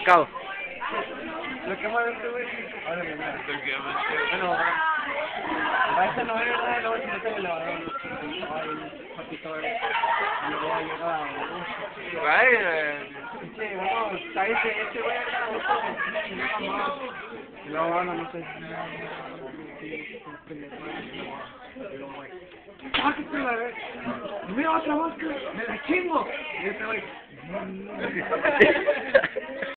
pescado. Lo que más este güey. Ahora mira. Lo que más. Bueno, a esta no es verdad, luego si no te le va a dar un patito verde. Y luego llega Vaya. sí, bueno, cállate, este güey era y luego bueno, no sé. Y luego güey. ¡Sáquese la vez! ¡Mira otra máscara! ¡Me la chingo! Y este güey.